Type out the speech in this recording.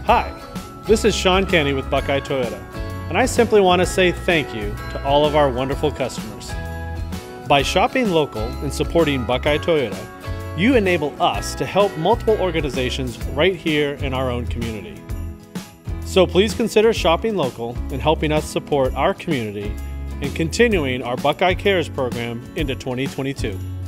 Hi, this is Sean Kenny with Buckeye Toyota, and I simply want to say thank you to all of our wonderful customers. By shopping local and supporting Buckeye Toyota, you enable us to help multiple organizations right here in our own community. So please consider shopping local and helping us support our community and continuing our Buckeye Cares program into 2022.